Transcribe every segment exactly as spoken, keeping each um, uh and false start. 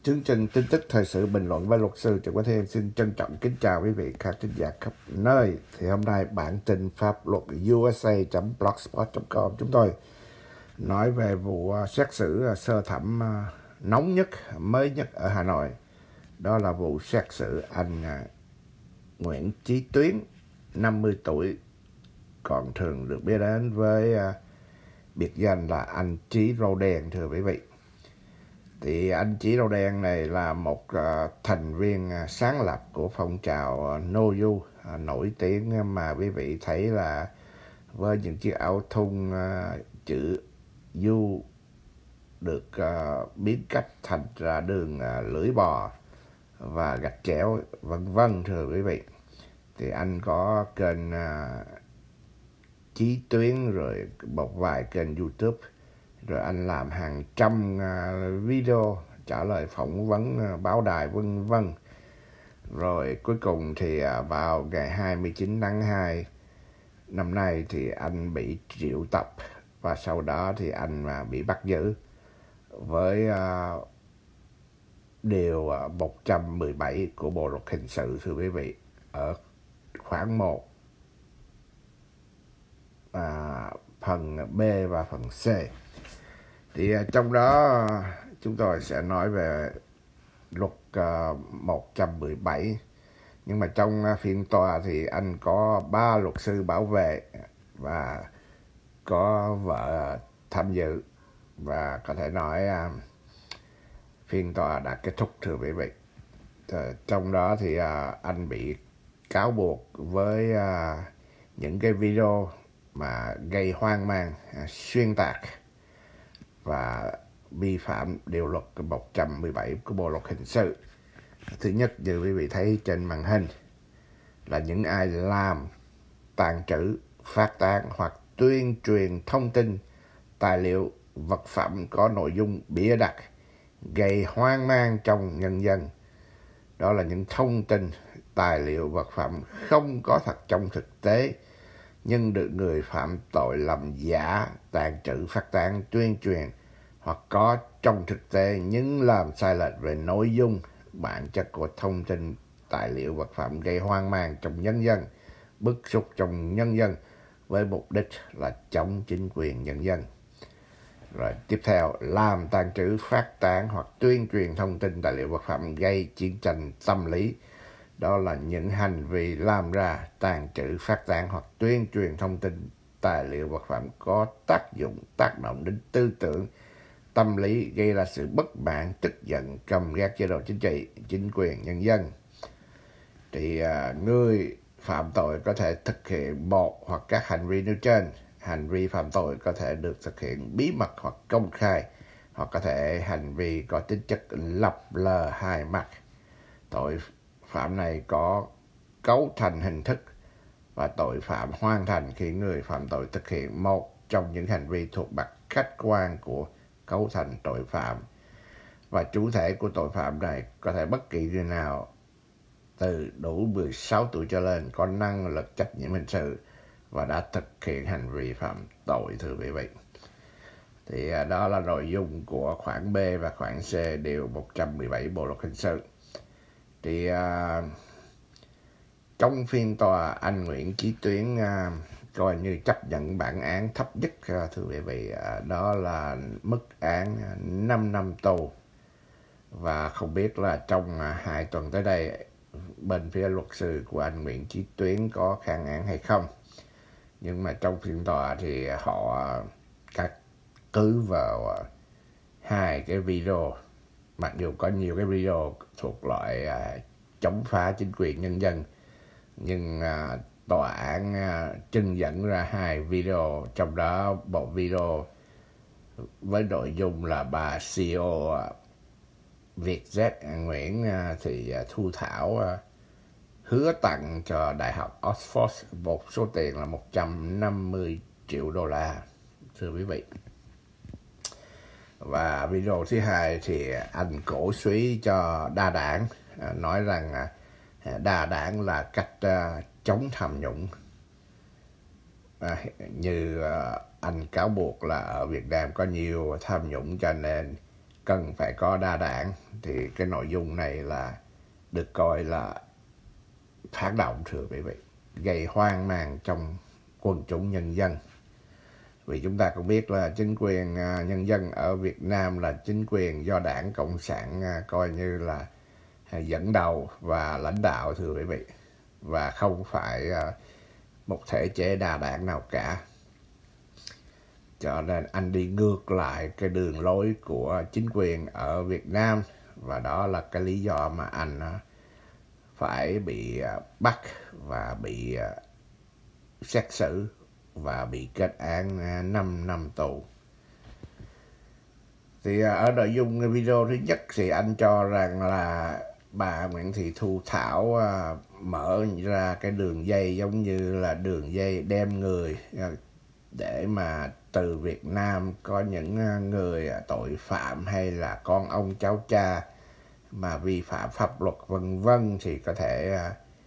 Chương trình tin tức thời sự bình luận với luật sư Trần Quốc Thiên xin trân trọng kính chào quý vị khán thính giả khắp nơi. Thì hôm nay bản tin pháp luật u ét a chấm blogspot chấm com chúng tôi nói về vụ xét xử sơ thẩm nóng nhất, mới nhất ở Hà Nội. Đó là vụ xét xử anh Nguyễn Chí Tuyến, năm mươi tuổi, còn thường được biết đến với biệt danh là anh Chí Râu Đen, thưa quý vị. Thì anh Chí Râu Đen này là một uh, thành viên uh, sáng lập của phong trào uh, No You uh, nổi tiếng mà quý vị thấy là với những chiếc áo thun uh, chữ U được uh, biến cách thành ra đường uh, lưỡi bò và gạch chéo vân vân, thưa quý vị. Thì anh có kênh uh, Chí Tuyến, rồi một vài kênh YouTube, rồi anh làm hàng trăm uh, video trả lời phỏng vấn uh, báo đài vân vân. Rồi cuối cùng thì uh, vào ngày hai mươi chín tháng hai năm nay thì anh bị triệu tập, và sau đó thì anh uh, bị bắt giữ với uh, điều uh, một trăm mười bảy của Bộ luật hình sự, thưa quý vị, ở khoản một uh, phần B và phần C. Thì uh, trong đó uh, chúng tôi sẽ nói về luật uh, một trăm mười bảy. Nhưng mà trong uh, phiên tòa thì anh có ba luật sư bảo vệ và có vợ tham dự. Và có thể nói uh, phiên tòa đã kết thúc, thưa quý vị. Thì, trong đó thì uh, anh bị cáo buộc với uh, những cái video mà gây hoang mang, uh, xuyên tạc và vi phạm điều luật một trăm mười bảy của Bộ luật hình sự. Thứ nhất, như quý vị thấy trên màn hình, là những ai làm, tàng trữ, phát tán hoặc tuyên truyền thông tin, tài liệu, vật phẩm có nội dung bịa đặt, gây hoang mang trong nhân dân. Đó là những thông tin, tài liệu, vật phẩm không có thật trong thực tế, nhưng được người phạm tội làm giả, tàng trữ, phát tán, tuyên truyền hoặc có trong thực tế nhưng làm sai lệch về nội dung, bản chất của thông tin, tài liệu, vật phẩm gây hoang mang trong nhân dân, bức xúc trong nhân dân với mục đích là chống chính quyền nhân dân. Rồi tiếp theo, làm, tàng trữ, phát tán hoặc tuyên truyền thông tin, tài liệu, vật phẩm gây chiến tranh tâm lý. Đó là những hành vi làm ra, tàng trữ, phát tán hoặc tuyên truyền thông tin, tài liệu, vật phẩm có tác dụng, tác động đến tư tưởng, tâm lý, gây ra sự bất mãn, tức giận, căm ghét chế độ chính trị, chính quyền, nhân dân. Thì uh, người phạm tội có thể thực hiện một hoặc các hành vi nêu trên. Hành vi phạm tội có thể được thực hiện bí mật hoặc công khai, hoặc có thể hành vi có tính chất lập lờ hai mặt. Tội phạm này có cấu thành hình thức, và tội phạm hoàn thành khi người phạm tội thực hiện một trong những hành vi thuộc mặt khách quan của cấu thành tội phạm. Và chủ thể của tội phạm này có thể bất kỳ người nào từ đủ mười sáu tuổi trở lên, có năng lực trách nhiệm hình sự và đã thực hiện hành vi phạm tội, thưa quý vị. Thì đó là nội dung của khoản B và khoản C điều một trăm mười bảy Bộ luật hình sự. Thì uh, trong phiên tòa, anh Nguyễn Chí Tuyến uh, coi như chấp nhận bản án thấp nhất, uh, thưa quý vị, uh, đó là mức án năm năm tù. Và không biết là trong uh, hai tuần tới đây, bên phía luật sư của anh Nguyễn Chí Tuyến có kháng án hay không. Nhưng mà trong phiên tòa thì họ căn cứ vào uh, hai cái video, mặc dù có nhiều cái video thuộc loại uh, chống phá chính quyền nhân dân, nhưng uh, tòa án uh, trưng dẫn ra hai video, trong đó một video với nội dung là bà xê e ô uh, Vietjet Nguyễn uh, thì uh, thu thảo uh, hứa tặng cho Đại học Oxford một số tiền là một trăm năm mươi triệu đô la, thưa quý vị. Và video thứ hai thì anh cổ suý cho đa đảng, nói rằng đa đảng là cách chống tham nhũng. À, như anh cáo buộc là ở Việt Nam có nhiều tham nhũng, cho nên cần phải có đa đảng, thì cái nội dung này là được coi là phản động, thưa quý vị, gây hoang mang trong quần chúng nhân dân. Vì chúng ta cũng biết là chính quyền nhân dân ở Việt Nam là chính quyền do Đảng Cộng sản coi như là dẫn đầu và lãnh đạo, thưa quý vị, và không phải một thể chế đa đảng nào cả. Cho nên anh đi ngược lại cái đường lối của chính quyền ở Việt Nam, và đó là cái lý do mà anh phải bị bắt và bị xét xử và bị kết án năm năm tù. Thì ở nội dung video thứ nhất thì anh cho rằng là bà Nguyễn Thị Thu Thảo mở ra cái đường dây giống như là đường dây đem người để mà từ Việt Nam có những người tội phạm hay là con ông cháu cha mà vi phạm pháp luật vân vân thì có thể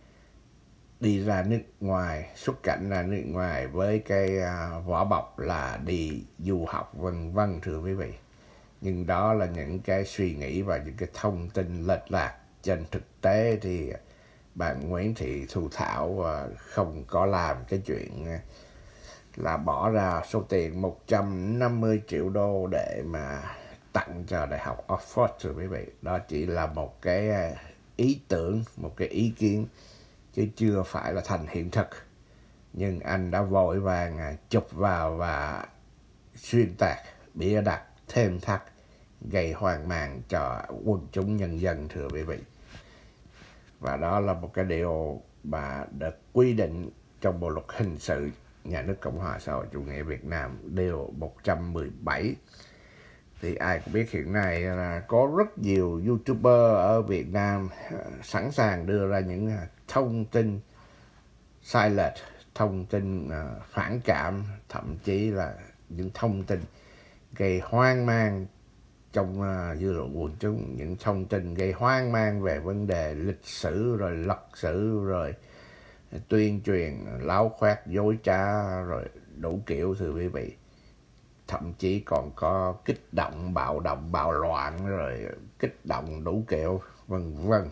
đi ra nước ngoài, xuất cảnh ra nước ngoài với cái vỏ bọc là đi du học vân vân, thưa quý vị. Nhưng đó là những cái suy nghĩ và những cái thông tin lệch lạc. Trên thực tế thì bà Nguyễn Thị Thu Thảo không có làm cái chuyện là bỏ ra số tiền một trăm năm mươi triệu đô để mà tặng cho Đại học Oxford, thưa quý vị. Đó chỉ là một cái ý tưởng, một cái ý kiến, chứ chưa phải là thành hiện thực. Nhưng anh đã vội vàng chụp vào và xuyên tạc, bịa đặt, thêm thắt, gây hoang mang cho quần chúng nhân dân, thưa quý vị. Và đó là một cái điều mà được quy định trong Bộ luật hình sự Nhà nước Cộng hòa xã hội chủ nghĩa Việt Nam, điều một trăm mười bảy. Thì ai cũng biết hiện nay là có rất nhiều YouTuber ở Việt Nam sẵn sàng đưa ra những thông tin sai lệch, thông tin phản cảm, thậm chí là những thông tin gây hoang mang trong dư luận quần chúng, những thông tin gây hoang mang về vấn đề lịch sử, rồi lật sử, rồi tuyên truyền láo khoác, dối trá, rồi đủ kiểu, thưa quý vị. Thậm chí còn có kích động, bạo động, bạo loạn, rồi kích động đủ kiểu, vân vân.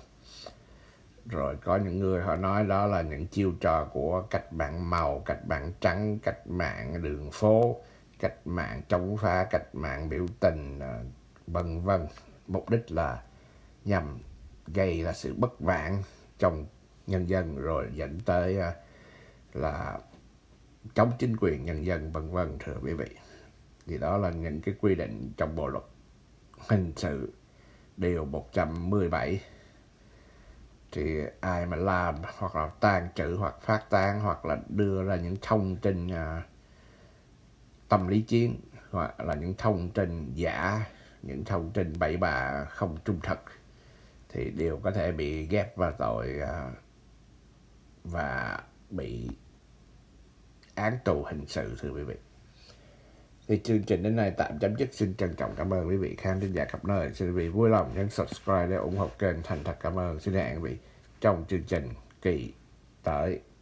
Rồi có những người họ nói đó là những chiêu trò của cách mạng màu, cách mạng trắng, cách mạng đường phố, cách mạng chống phá, cách mạng biểu tình, vân vân. Mục đích là nhằm gây là sự bất mãn trong nhân dân, rồi dẫn tới là chống chính quyền nhân dân, vân vân, thưa quý vị. Thì đó là những cái quy định trong Bộ luật hình sự điều một trăm mười bảy. Thì ai mà làm hoặc là tàn trữ hoặc phát tán hoặc là đưa ra những thông tin uh, tâm lý chiến, hoặc là những thông tin giả, những thông tin bậy bạ không trung thực, thì đều có thể bị ghép vào tội uh, và bị án tù hình sự, thưa quý vị. Thì chương trình đến nay tạm chấm dứt. Xin trân trọng cảm ơn quý vị khán thính giả khắp nơi. Xin quý vị vui lòng nhấn subscribe để ủng hộ kênh. Thành thật cảm ơn. Xin hẹn quý vị trong chương trình kỳ tới.